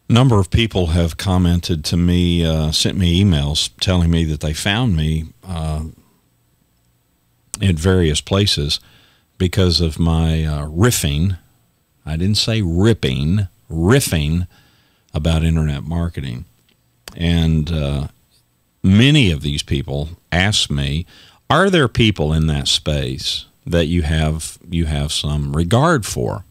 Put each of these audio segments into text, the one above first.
Number of people have commented to me, sent me emails telling me that they found me in various places because of my riffing. I didn't say ripping, riffing about internet marketing. And many of these people ask me, are there people in that space that you have some regard for?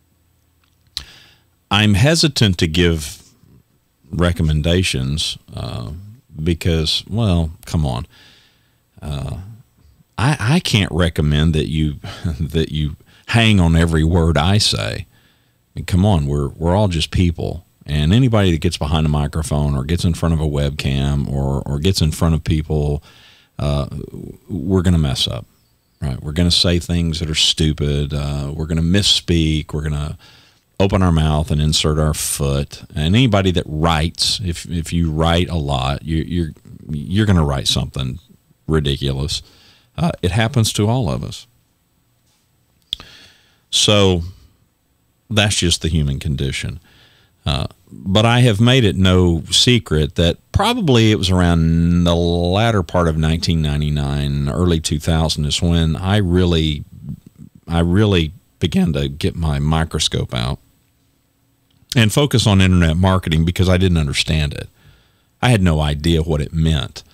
I'm hesitant to give recommendations because, well, come on. I can't recommend that you that you hang on every word I say. I mean, come on, we're all just people, and anybody that gets behind a microphone or gets in front of a webcam or gets in front of people, we're going to mess up, right? We're going to say things that are stupid. We're going to misspeak. We're going to open our mouth and insert our foot. And anybody that writes, if you write a lot, you're going to write something ridiculous. It happens to all of us. So that's just the human condition. But I have made it no secret that probably it was around the latter part of 1999, early 2000 is when I really began to get my microscope out and focus on internet marketing because I didn't understand it. I had no idea what it meant.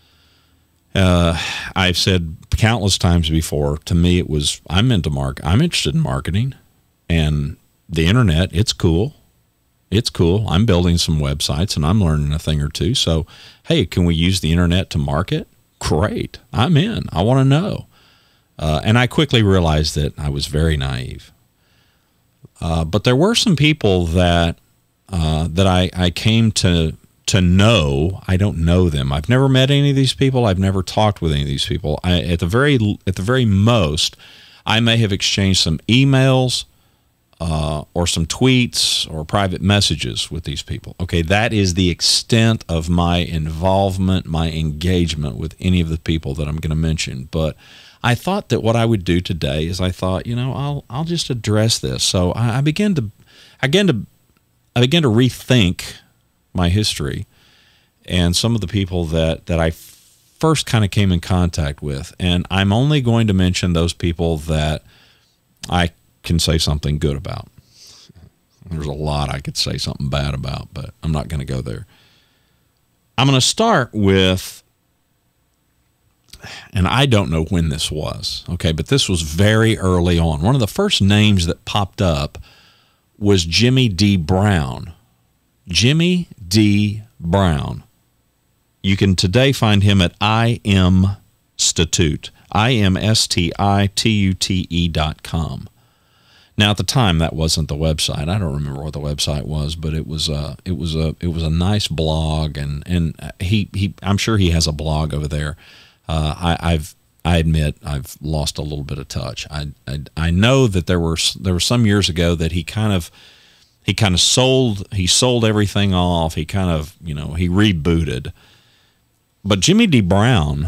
I've said countless times before, to me it was, I'm interested in marketing, and the internet, it's cool. It's cool. I'm building some websites and I'm learning a thing or two. So, hey, can we use the internet to market? Great. I'm in. I want to know. And I quickly realized that I was very naive. But there were some people that I came to know. I don't know them. I've never met any of these people. I've never talked with any of these people. At the very most, I may have exchanged some emails or some tweets or private messages with these people. Okay, that is the extent of my involvement, my engagement with any of the people that I'm going to mention. But I thought that what I would do today is I thought, I'll just address this. So I began to rethink my history and some of the people that I first kind of came in contact with. And I'm only going to mention those people that I can say something good about. There's a lot I could say something bad about, but I'm not going to go there. I'm going to start with, and I don't know when this was, okay, but this was very early on. One of the first names that popped up was Jimmy D. Brown. Jimmy D. Brown. You can today find him at IMstitute, IMSTITUTE.com. Now, at the time, that wasn't the website. I don't remember what the website was, but it was a nice blog, and I'm sure he has a blog over there. I admit I've lost a little bit of touch. I know that there were some years ago that he sold everything off. He he rebooted. But Jimmy D. Brown,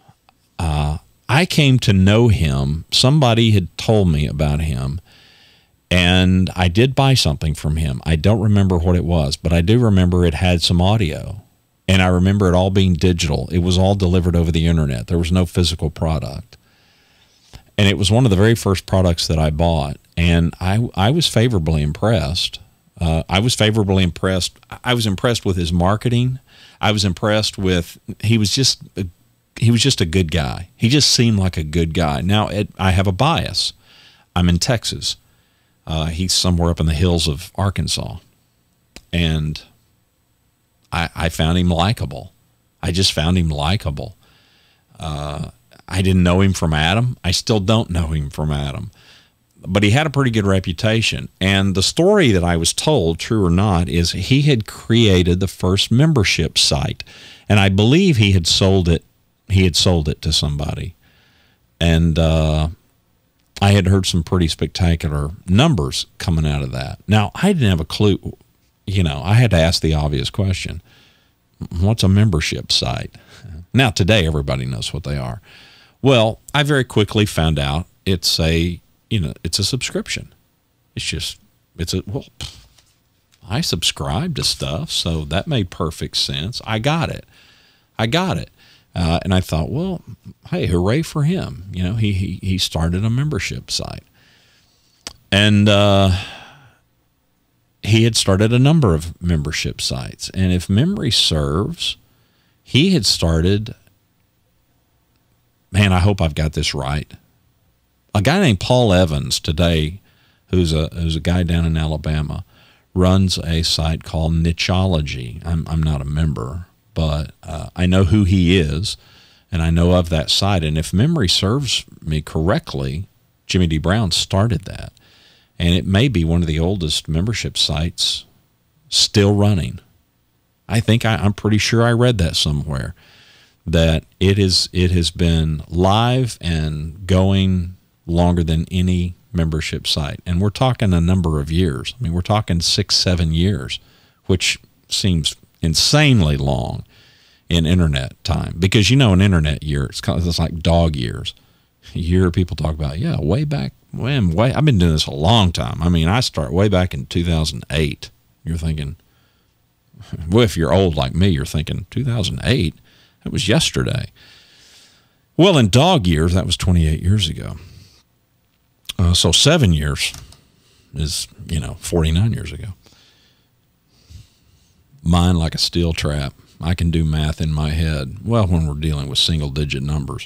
I came to know him. Somebody had told me about him. And I did buy something from him. I don't remember what it was, but I do remember it had some audio. And I remember it all being digital. It was all delivered over the internet. There was no physical product. And it was one of the very first products that I bought. And I was favorably impressed. I was impressed with his marketing. I was impressed with, he was just a good guy. He just seemed like a good guy. Now, I have a bias. I'm in Texas. He's somewhere up in the hills of Arkansas. And I found him likable. I just found him likable. I didn't know him from Adam. I still don't know him from Adam. But he had a pretty good reputation. And the story that I was told, true or not, is he had created the first membership site. And I believe he had sold it. He had sold it to somebody. And I had heard some pretty spectacular numbers coming out of that. Now, I didn't have a clue. I had to ask the obvious question. What's a membership site? Now, today, everybody knows what they are. Well, I very quickly found out it's a subscription. I I subscribe to stuff, so that made perfect sense. I got it. And I thought, well, hey, hooray for him. You know, he started a membership site. And he had started a number of membership sites. And if memory serves, he had started, man, I hope I've got this right. A guy named Paul Evans today, who's a guy down in Alabama, runs a site called Nichology. I'm not a member, but I know who he is, and I know of that site. And if memory serves me correctly, Jimmy D. Brown started that. And it may be one of the oldest membership sites still running. I'm pretty sure I read that somewhere, that it has been live and going longer than any membership site. And we're talking a number of years. I mean, we're talking 6-7 years, which seems insanely long in internet time, because an internet year, it's like dog years. You hear people talk about, yeah, way back when, I've been doing this a long time. I mean, I start way back in 2008. You're thinking, well, if you're old like me, you're thinking 2008, that was yesterday. Well, in dog years, that was 28 years ago. So 7 years is, 49 years ago. Mind like a steel trap. I can do math in my head. Well, when we're dealing with single-digit numbers.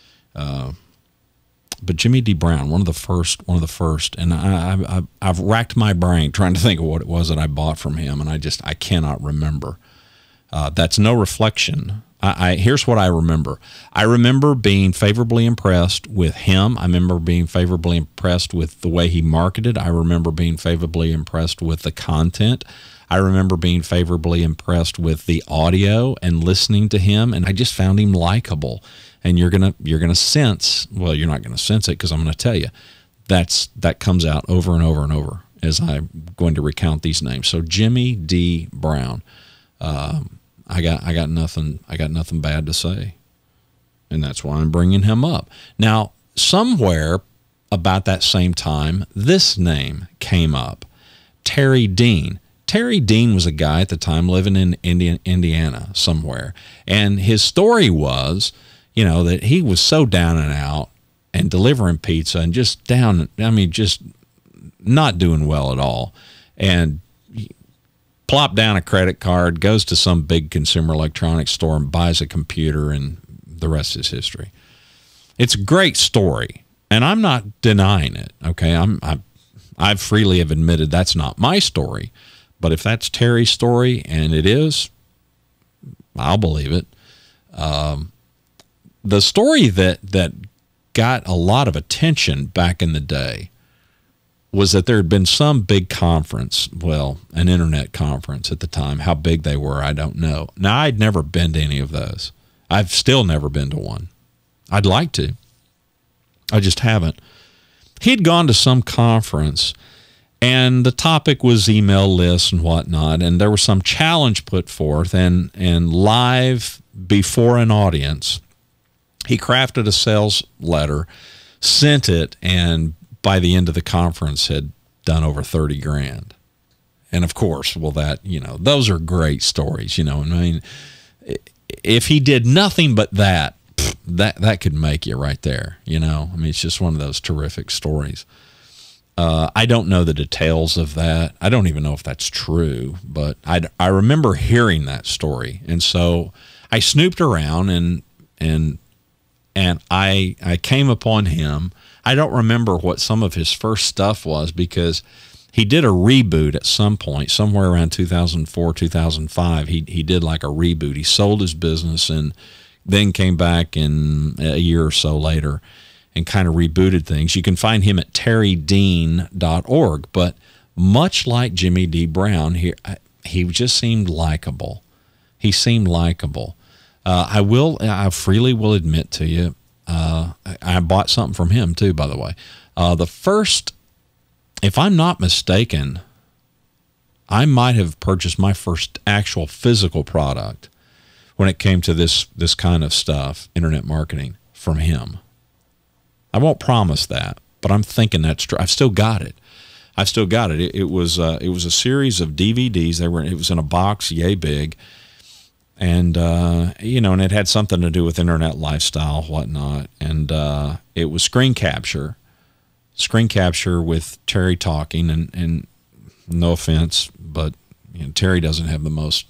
But Jimmy D. Brown, one of the first, and I've racked my brain trying to think of what it was that I bought from him, and I cannot remember. That's no reflection. Here's what I remember. I remember being favorably impressed with him. I remember being favorably impressed with the way he marketed. I remember being favorably impressed with the content. I remember being favorably impressed with the audio and listening to him, and I just found him likable. And you're gonna sense, well, you're not gonna sense it, because I'm gonna tell you, that comes out over and over and over as I'm going to recount these names. So Jimmy D. Brown, I got nothing bad to say, and that's why I'm bringing him up. Now, somewhere about that same time, this name came up, Terry Dean. Terry Dean was a guy at the time living in Indiana somewhere, and his story was, that he was so down and out and delivering pizza and just not doing well at all, and plopped down a credit card, goes to some big consumer electronics store and buys a computer, and the rest is history. It's a great story, and I'm not denying it. Okay, I freely have admitted that's not my story, but if that's Terry's story, and it is, I'll believe it. The story that got a lot of attention back in the day was that there had been some big conference, well, an internet conference at the time. How big they were, I don't know. Now, I'd never been to any of those. I've still never been to one. I'd like to. I just haven't. He'd gone to some conference, and the topic was email lists and whatnot, and there was some challenge put forth, and live before an audience, he crafted a sales letter, sent it, and by the end of the conference had done over 30 grand. And of course, well, those are great stories, I mean, if he did nothing but that could make you right there, I mean, it's just one of those terrific stories. I don't know the details of that. I don't even know if that's true, but I remember hearing that story. And so I snooped around and I came upon him. I don't remember what some of his first stuff was, because he did a reboot at some point, somewhere around 2004, 2005. He did like a reboot. He sold his business and then came back in a year or so later and kind of rebooted things. You can find him at terrydean.org. But much like Jimmy D. Brown, he just seemed likable. He seemed likable. I freely will admit to you, I bought something from him too, by the way. The first, if I'm not mistaken, I might have purchased my first actual physical product when it came to this kind of stuff, internet marketing, from him. I won't promise that, but I'm thinking that's true. I've still got it. I still got it. It was a series of DVDs. It was in a box, yay big, and you know, and it had something to do with internet lifestyle, whatnot. And it was screen capture with Terry talking, and no offense, but you know, Terry doesn't have the most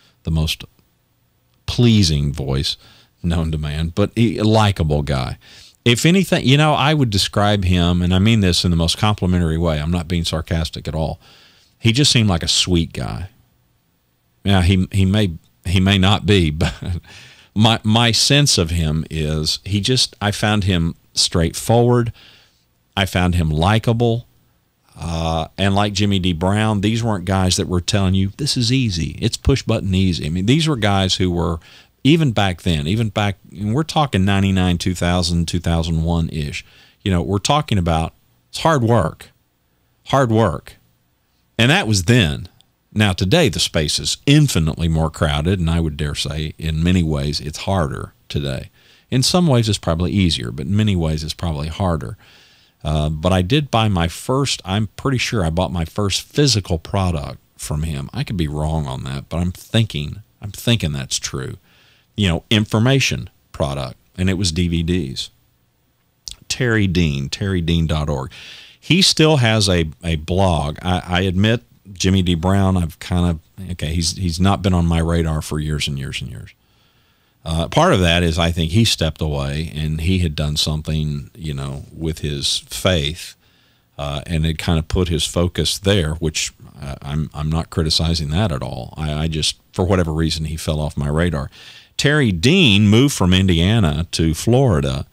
pleasing voice known to man, but a likable guy. If anything, you know, I would describe him, and I mean this in the most complimentary way. I'm not being sarcastic at all. He just seemed like a sweet guy. Yeah, he may not be, but my sense of him is I found him straightforward. I found him likable. And like Jimmy D. Brown, these weren't guys that were telling you, this is easy. It's push button easy. I mean, these were guys who were, even back then, we're talking 99, 2000, 2001-ish. You know, we're talking about it's hard work. And that was then. Now, today, the space is infinitely more crowded, and I would dare say, in many ways, it's harder today. In some ways, it's probably easier, but in many ways, it's probably harder. But I did buy I'm pretty sure I bought my first physical product from him. I could be wrong on that, but I'm thinking that's true. You know, information product, and it was DVDs. Terry Dean, terrydean.org. He still has a blog. I admit, Jimmy D. Brown, he's not been on my radar for years and years and years. Part of that is I think he stepped away and he had done something, you know, with his faith, and it kind of put his focus there, which I'm not criticizing that at all. I just, for whatever reason, he fell off my radar. Terry Dean moved from Indiana to Florida,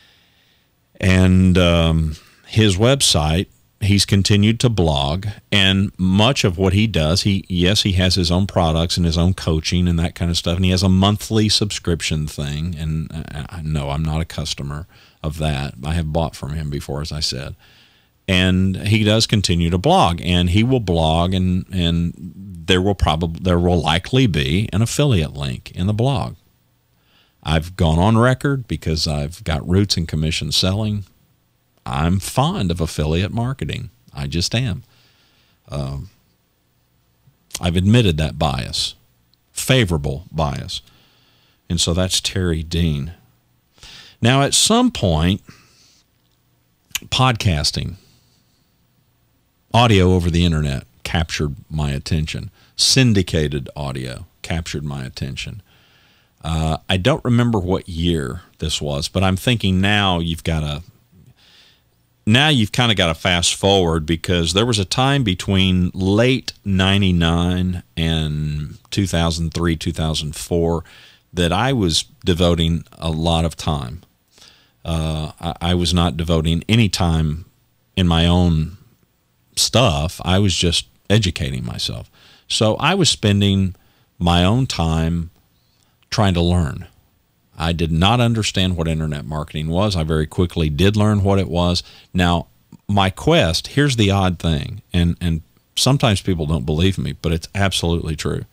and his website, he's continued to blog, and much of what he does, he has his own products and his own coaching and that kind of stuff, and he has a monthly subscription thing, and no, I'm not a customer of that. I have bought from him before, as I said. And he does continue to blog, and he will blog, and there will likely be an affiliate link in the blog. I've gone on record because I've got roots in commission selling. I'm fond of affiliate marketing. I just am. I've admitted that bias, favorable bias. And so that's Terry Dean. Now, at some point, podcasting, audio over the internet captured my attention. Syndicated audio captured my attention. I don't remember what year this was, but I'm thinking now you've kind of got to fast forward, because there was a time between late 99 and 2003, 2004 that I was devoting a lot of time. I was not devoting any time in my own stuff. I was just educating myself. So I was spending my own time trying to learn. I did not understand what internet marketing was. I very quickly did learn what it was. Now, my quest, here's the odd thing, and sometimes people don't believe me, but it's absolutely true.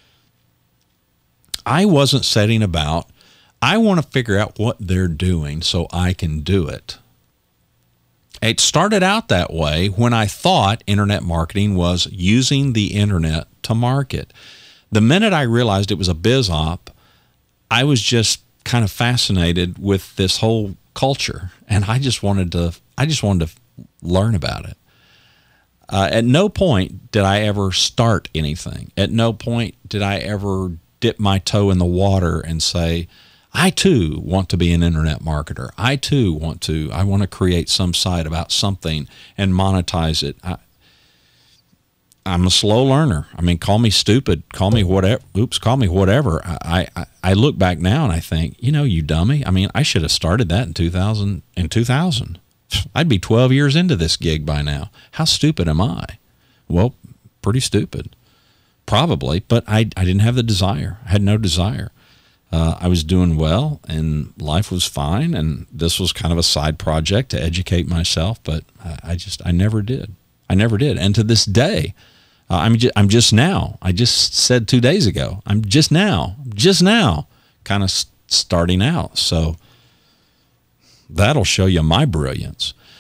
I wasn't setting about, I want to figure out what they're doing so I can do it. It started out that way when I thought internet marketing was using the internet to market. The minute I realized it was a biz op, I was just kind of fascinated with this whole culture, and I just wanted to learn about it. At no point did I ever start anything. At no point did I ever dip my toe in the water and say, I too want to be an internet marketer. I too want to create some site about something and monetize it. I'm a slow learner. I mean, call me stupid, call me whatever. Oops, call me whatever. I look back now and I think, you know, you dummy. I mean, I should have started that in 2000. I'd be 12 years into this gig by now. How stupid am I? Well, pretty stupid, probably. But I didn't have the desire. I had no desire. I was doing well and life was fine. And this was kind of a side project to educate myself. But I never did. I never did. And to this day, I'm just now. I just said 2 days ago, I'm just now kind of starting out. So that'll show you my brilliance.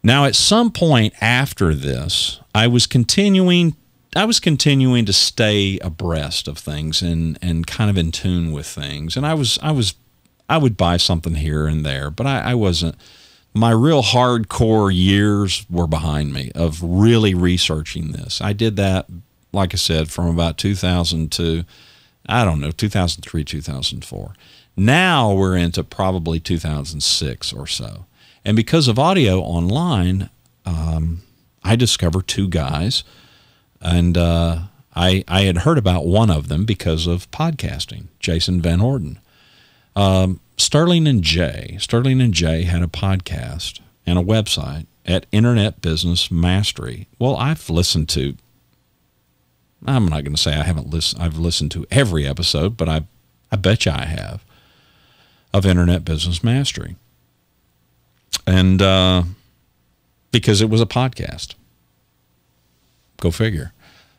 Now, at some point after this, I was continuing to stay abreast of things and kind of in tune with things. And I would buy something here and there, but I wasn't. My real hardcore years were behind me of really researching this. I did that, like I said, from about 2000 to, I don't know, 2003, 2004. Now we're into probably 2006 or so. And because of audio online, I discovered two guys, and I had heard about one of them because of podcasting, Jason Van Orden. Sterling and Jay had a podcast and a website at Internet Business Mastery. Well, I've listened to, I'm not going to say I haven't listened, I've listened to every episode, but I bet you I have, of Internet Business Mastery. And because it was a podcast. Go figure.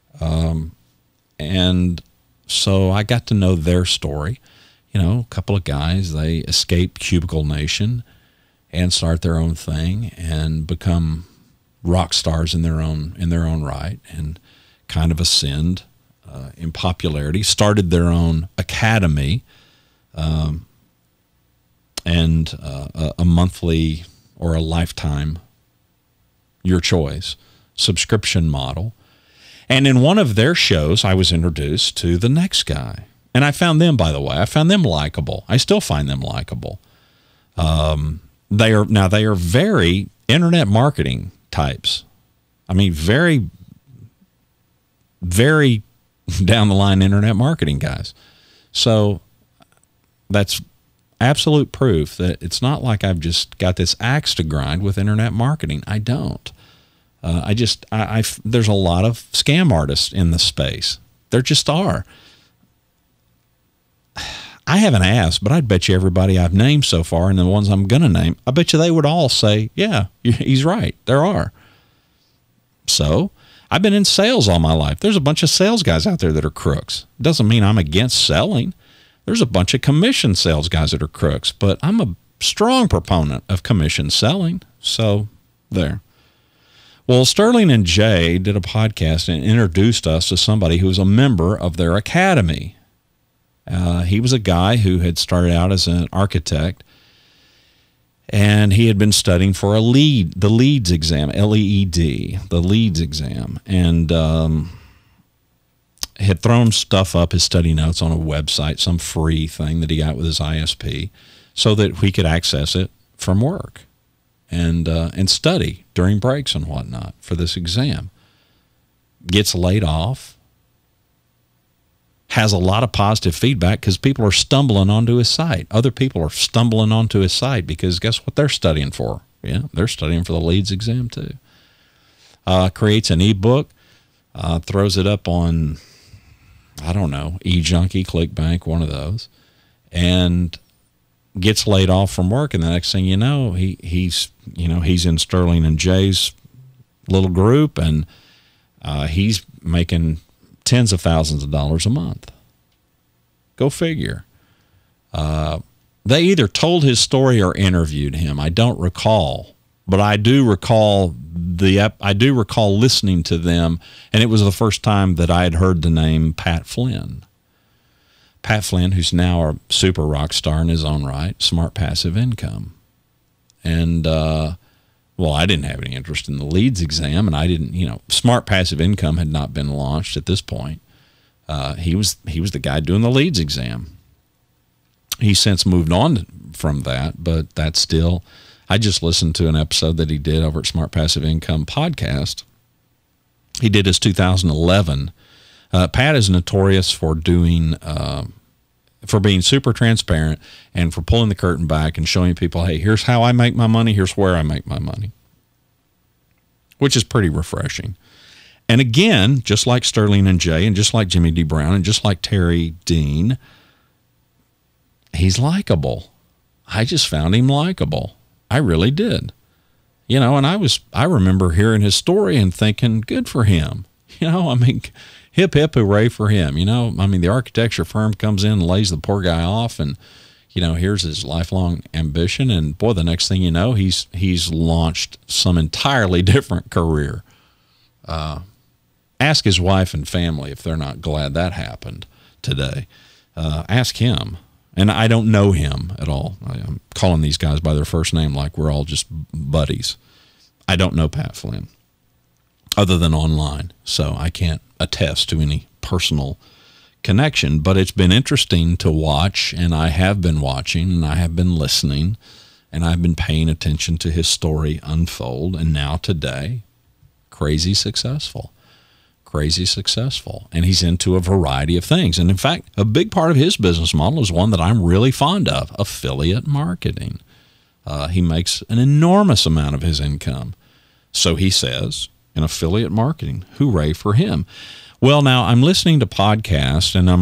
And so I got to know their story. You know, a couple of guys, they escape Cubicle Nation and start their own thing and become rock stars in their own right, and kind of ascend in popularity. Started their own academy, and a monthly or a lifetime, your choice, subscription model. And in one of their shows, I was introduced to the next guy. And I found them, by the way, I found them likable. I still find them likable. They are very internet marketing types. I mean, very, very down the line internet marketing guys. So that's absolute proof that it's not like I've just got this axe to grind with internet marketing. I don't. There's a lot of scam artists in the space. There just are. I haven't asked, but I'd bet you everybody I've named so far and the ones I'm going to name, I bet you they would all say, yeah, he's right. There are. So I've been in sales all my life. There's a bunch of sales guys out there that are crooks. Doesn't mean I'm against selling. There's a bunch of commission sales guys that are crooks, but I'm a strong proponent of commission selling. So there. Well, Sterling and Jay did a podcast and introduced us to somebody who was a member of their academy. He was a guy who had started out as an architect, and he had been studying for the LEEDS exam, L-E-E-D, the LEEDS exam, and had thrown stuff up, his study notes, on a website, some free thing that he got with his ISP, so that we could access it from work and study during breaks and whatnot for this exam. Gets laid off. Has a lot of positive feedback because people are stumbling onto his site. Other people are stumbling onto his site because guess what they're studying for? Yeah, they're studying for the LEEDS exam too. Creates an ebook, throws it up on, I don't know, eJunkie, ClickBank, one of those, and gets laid off from work. And the next thing you know, he's in Sterling and Jay's little group, and he's making tens of thousands of dollars a month. Go figure. They either told his story or interviewed him. I don't recall, but I do recall listening to them, and it was the first time that I had heard the name Pat Flynn. Pat Flynn, who's now a super rock star in his own right, Smart Passive Income. And well, I didn't have any interest in the LEEDS exam, and I didn't, Smart Passive Income had not been launched at this point. He was the guy doing the LEEDS exam. He's since moved on from that, but that's still, I just listened to an episode that he did over at Smart Passive Income podcast. He did his 2011. Pat is notorious for doing, for being super transparent and for pulling the curtain back and showing people, hey, here's how I make my money, here's where I make my money, which is pretty refreshing. And again, just like Sterling and Jay, and just like Jimmy D. Brown, and just like Terry Dean, he's likable. I just found him likable. I really did. And I remember hearing his story and thinking, good for him. Hip, hip, hooray for him. The architecture firm comes in and lays the poor guy off, and, here's his lifelong ambition, and boy, the next thing you know, he's launched some entirely different career. Ask his wife and family if they're not glad that happened today. Ask him. And I don't know him at all. I'm calling these guys by their first name like we're all just buddies. I don't know Pat Flynn other than online, so I can't attest to any personal connection. But it's been interesting to watch, and I have been watching, and I have been listening, and I've been paying attention to his story unfold. And now today, crazy successful. And he's into a variety of things. And in fact, a big part of his business model is one that I'm really fond of: affiliate marketing. He makes an enormous amount of his income, so he says, in affiliate marketing. Hooray for him. Well, now I'm listening to podcasts, and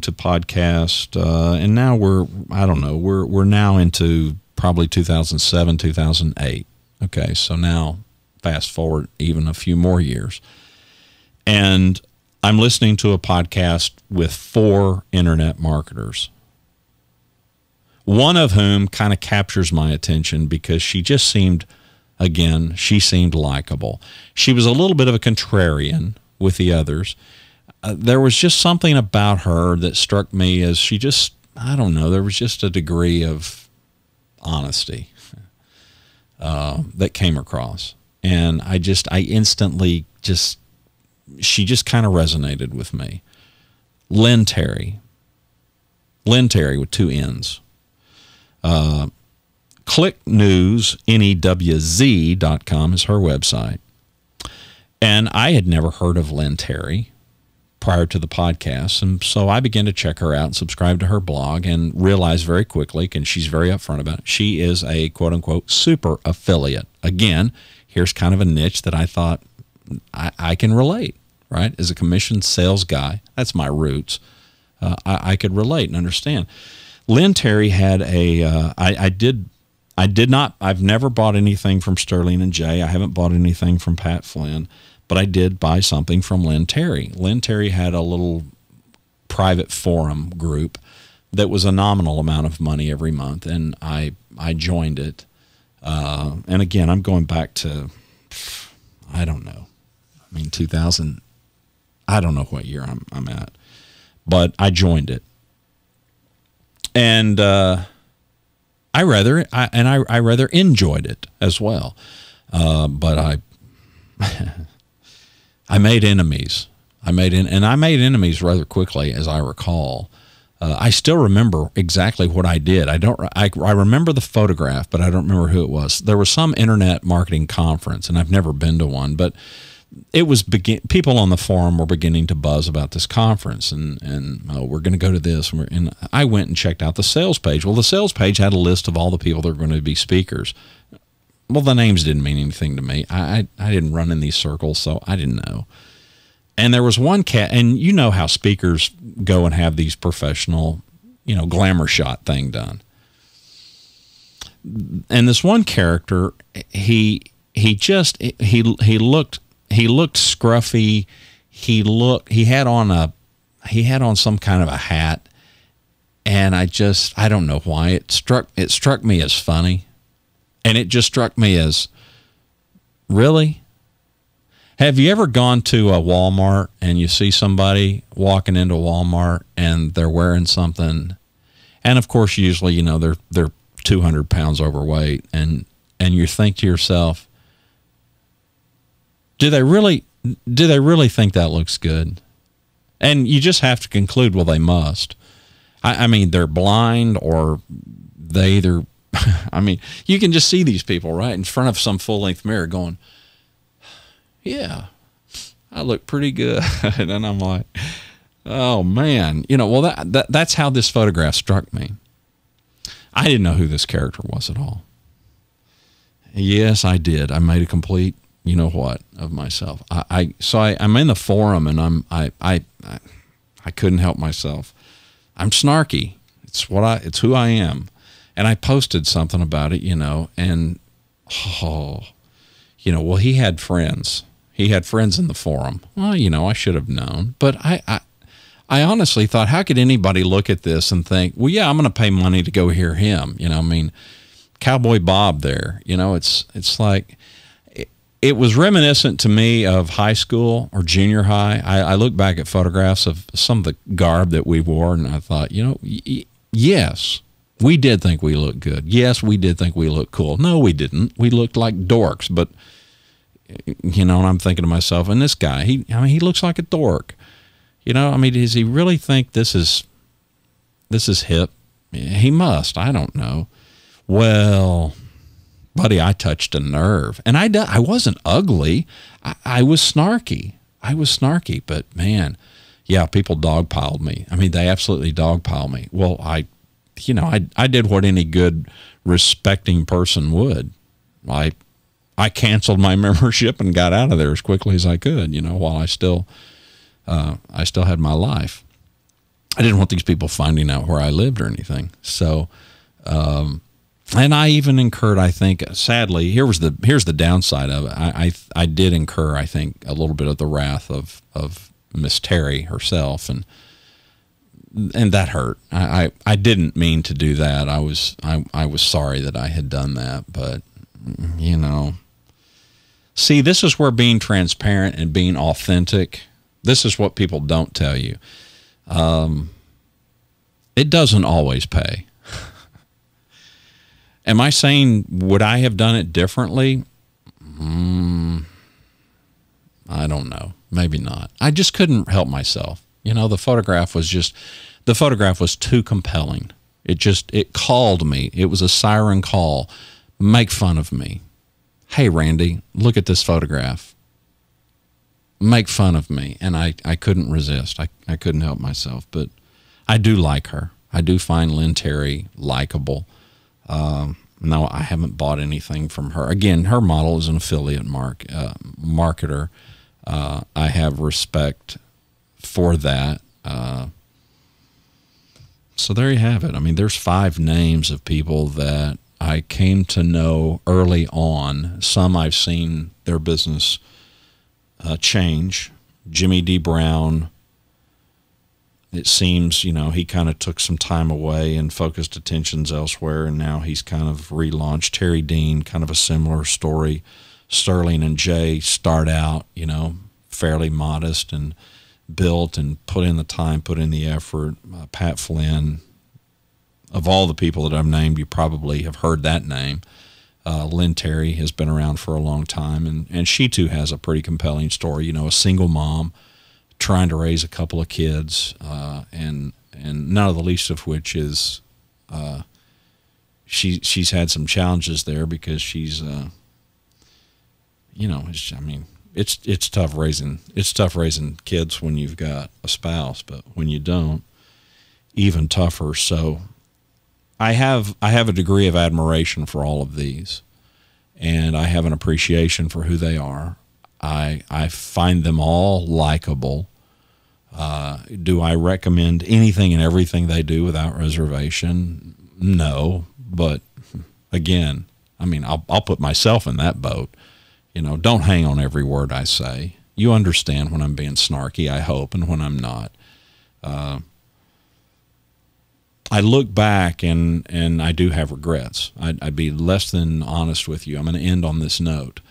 and now we're now into probably 2007, 2008. Okay, so now fast forward even a few more years. And I'm listening to a podcast with 4 internet marketers, one of whom kind of captures my attention because she just seemed likable. She was a little bit of a contrarian with the others. There was just something about her that struck me as there was just a degree of honesty that came across. And she just kind of resonated with me. Lynn Terry with 2 N's. ClickNewsNEWZ.com is her website. And I had never heard of Lynn Terry prior to the podcast, and so I began to check her out and subscribe to her blog, and realized very quickly, and she's very upfront about it, she is a quote-unquote super affiliate. Again, here's kind of a niche that I thought I can relate, right? As a commissioned sales guy, that's my roots. I could relate and understand. Lynn Terry had I've never bought anything from Sterling and Jay. I haven't bought anything from Pat Flynn, but I did buy something from Lynn Terry. Lynn Terry had a little private forum group that was a nominal amount of money every month, and I joined it. And again, I'm going back to, I don't know. 2000. I don't know what year I'm at, but I joined it, and I rather enjoyed it as well. But I made enemies. I made enemies rather quickly, as I recall. I still remember exactly what I did. I remember the photograph, but I don't remember who it was. There was some internet marketing conference, and I've never been to one, but it was people on the forum were beginning to buzz about this conference, and we're going to go to this. And I went and checked out the sales page. Well, the sales page had a list of all the people that were going to be speakers. Well, the names didn't mean anything to me. I didn't run in these circles, so I didn't know. And there was one cat, and you know how speakers go and have these professional, glamour shot thing done. And this one character, he looked scruffy. He had on some kind of a hat, and I don't know why it struck me as funny. And it just struck me as, really? Have you ever gone to a Walmart and you see somebody walking into Walmart and they're wearing something, and of course usually they're 200 pounds overweight, and you think to yourself, do they really think that looks good? And you just have to conclude, well, they must. I mean, they're blind, or they either you can just see these people right in front of some full-length mirror going, yeah, I look pretty good. And I'm like, oh, man. Well, that's how this photograph struck me. I didn't know who this character was at all. Yes, I did. I made a complete what of myself. I'm in the forum, and I couldn't help myself. I'm snarky. It's who I am. And I posted something about it, and well, he had friends. He had friends in the forum. Well, I should have known, but I honestly thought, how could anybody look at this and think, well, yeah, I'm going to pay money to go hear him? You know, I mean, Cowboy Bob there, you know, it's like, it was reminiscent to me of high school or junior high. I look back at photographs of some of the garb that we wore, and I thought, you know, yes, we did think we looked good. Yes, we did think we looked cool. No, we didn't. We looked like dorks, but, you know, and I'm thinking to myself, and this guy, he looks like a dork. You know, I mean, does he really think this is hip? He must. I don't know. Well, buddy, I touched a nerve. And I wasn't ugly. I was snarky. But, man, yeah, people dogpiled me. I mean, they absolutely dogpiled me. Well, I did what any good, respecting person would. I canceled my membership and got out of there as quickly as I could, you know, while I still had my life. I didn't want these people finding out where I lived or anything. So, and I even incurred, I think, sadly, here's the downside of it. I did incur, I think, a little bit of the wrath of Miss Terry herself, and that hurt. I didn't mean to do that. I was sorry that I had done that, but, you know, see, this is where being transparent and being authentic, this is what people don't tell you. It doesn't always pay. Am I saying, would I have done it differently? I don't know. Maybe not. I just couldn't help myself. You know, the photograph was too compelling. It called me. It was a siren call. Make fun of me. Hey, Randy, look at this photograph. Make fun of me. And I couldn't resist. I couldn't help myself. But I do like her. I do find Lynn Terry likable. No, I haven't bought anything from her. Again, her model is an affiliate marketer. I have respect for that. So there you have it. I mean, there's 5 names of people that I came to know early on. Some I've seen their business change. Jimmy D. Brown, it seems, you know, he kind of took some time away and focused attentions elsewhere, and now he's kind of relaunched. Terry Dean, kind of a similar story. Sterling and Jay start out, you know, fairly modest and built and put in the time, put in the effort. Pat Flynn, of all the people that I've named, you probably have heard that name. Lynn Terry has been around for a long time, and she too has a pretty compelling story. You know, a single mom trying to raise a couple of kids, and not the least of which is she's had some challenges there because she's you know, I mean, it's tough raising kids when you've got a spouse, but when you don't, even tougher. So I have a degree of admiration for all of these, and I have an appreciation for who they are. I find them all likable. Do I recommend anything and everything they do without reservation? No, but again, I mean, I'll put myself in that boat. You know, don't hang on every word I say. You understand when I'm being snarky, I hope, and when I'm not. I look back and I do have regrets. I'd be less than honest with you. I'm going to end on this note.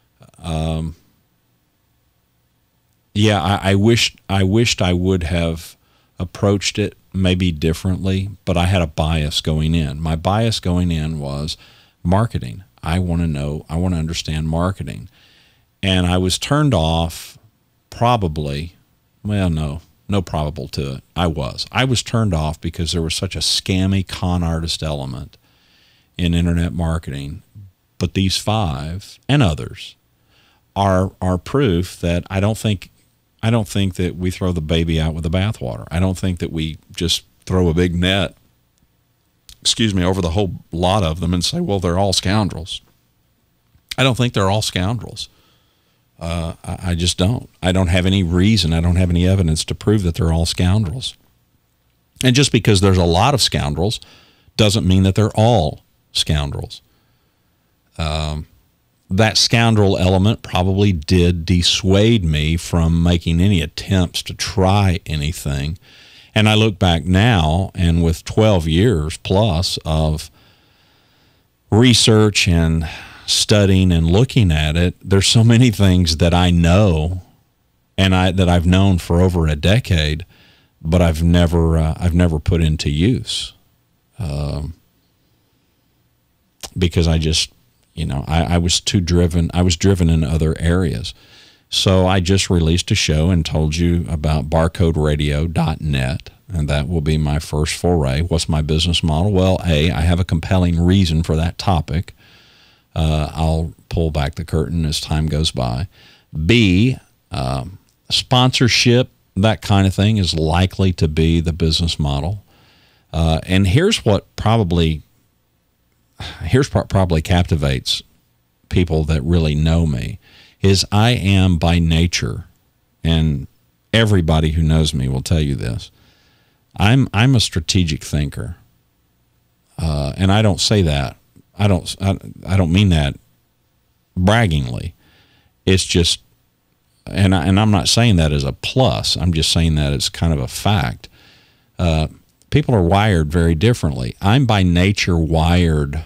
Yeah, I wished I would have approached it maybe differently, but I had a bias going in. My bias going in was marketing. I want to understand marketing. And I was turned off probably, well, no probable to it. I was turned off because there was such a scammy con artist element in internet marketing. But these 5 and others are proof that I don't think that we throw the baby out with the bathwater. I don't think that we just throw a big net, over the whole lot of them and say, well, they're all scoundrels. I don't think they're all scoundrels. I just don't. I don't have any reason. I don't have any evidence to prove that they're all scoundrels. And just because there's a lot of scoundrels doesn't mean that they're all scoundrels. that scoundrel element probably did dissuade me from making any attempts to try anything. And I look back now, and with 12 years plus of research and studying and looking at it, there's so many things that I know and that I've known for over a decade, but I've never put into use, because I just, I was too driven. I was driven in other areas. So I just released a show and told you about barcoderadio.net, and that will be my first foray. What's my business model? Well, A, I have a compelling reason for that topic. I'll pull back the curtain as time goes by. B, sponsorship, that kind of thing is likely to be the business model. And here's what probably captivates people that really know me, is I am by nature, and everybody who knows me will tell you this, I'm a strategic thinker. And I don't say that. I don't mean that braggingly. It's just, and I'm not saying that as a plus. I'm just saying that as kind of a fact. People are wired very differently. I'm by nature wired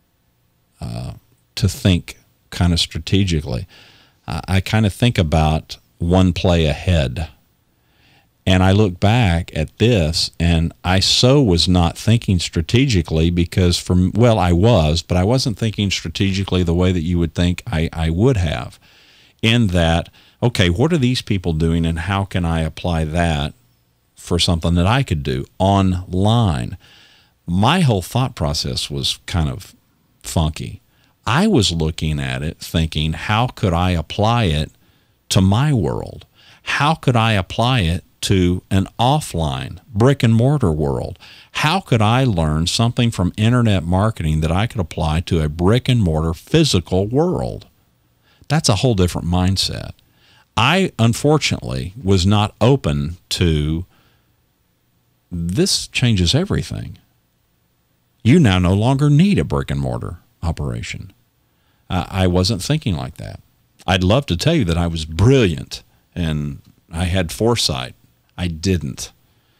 to think kind of strategically. I kind of think about one play ahead. And I look back at this, and I was not thinking strategically because I was, but I wasn't thinking strategically the way that you would think I would have. In that, okay, what are these people doing, and how can I apply that for something that I could do online? My whole thought process was kind of funky. I was looking at it thinking, how could I apply it to my world? How could I apply it to an offline brick and mortar world? How could I learn something from internet marketing that I could apply to a brick and mortar physical world? That's a whole different mindset. I, unfortunately, was not open to this. Changes everything. You now no longer need a brick and mortar operation. I wasn't thinking like that. I'd love to tell you that I was brilliant and I had foresight. I didn't.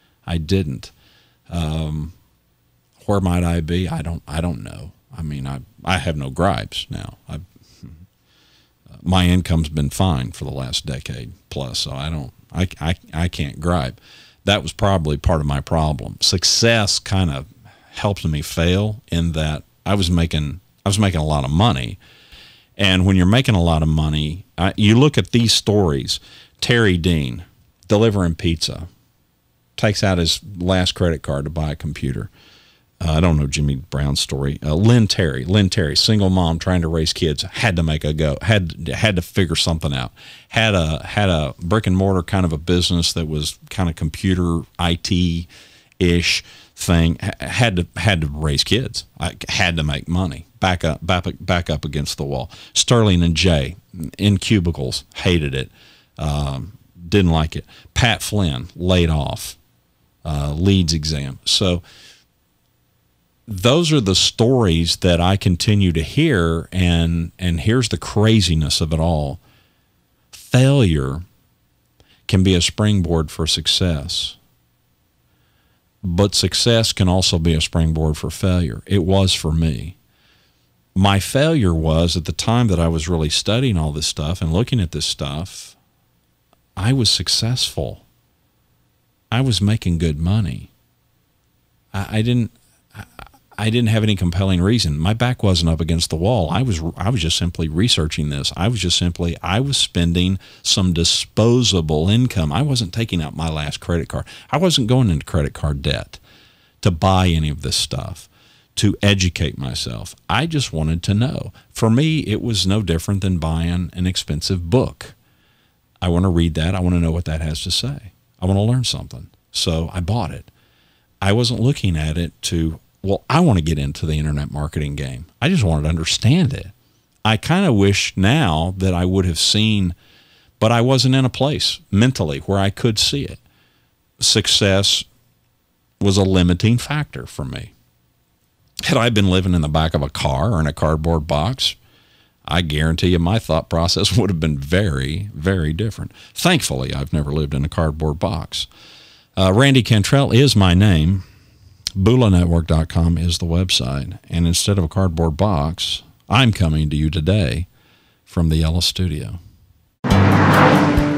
Where might I be? I don't know. I mean, I have no gripes now. My income's been fine for the last decade plus, so I can't gripe. That was probably part of my problem. Success kind of helped me fail in that I was making a lot of money. And when you're making a lot of money, you look at these stories. Terry Dean, delivering pizza, takes out his last credit card to buy a computer. I don't know Jimmy Brown's story. Lynn Terry, single mom trying to raise kids, had to make a go, had to figure something out. Had a brick and mortar kind of a business that was kind of computer IT-ish thing. Had to raise kids. I had to make money. Back up against the wall. Sterling and Jay in cubicles, hated it. Didn't like it. Pat Flynn laid off. Leads exam. So those are the stories that I continue to hear, and here's the craziness of it all. Failure can be a springboard for success, but success can also be a springboard for failure. It was for me. My failure was, at the time that I was really studying all this stuff and looking at this stuff, I was successful. I was making good money. I didn't have any compelling reason. My back wasn't up against the wall. I was just simply researching this. I was spending some disposable income. I wasn't taking out my last credit card. I wasn't going into credit card debt to buy any of this stuff, to educate myself. I just wanted to know. For me, it was no different than buying an expensive book. I want to read that. I want to know what that has to say. I want to learn something. So I bought it. I wasn't looking at it to, well, I want to get into the internet marketing game. I just wanted to understand it. I kind of wish now that I would have seen, but I wasn't in a place mentally where I could see it. Success was a limiting factor for me. Had I been living in the back of a car or in a cardboard box, I guarantee you my thought process would have been very, very different. Thankfully, I've never lived in a cardboard box. Randy Cantrell is my name. BulaNetwork.com is the website. And instead of a cardboard box, I'm coming to you today from the Yellow Studio.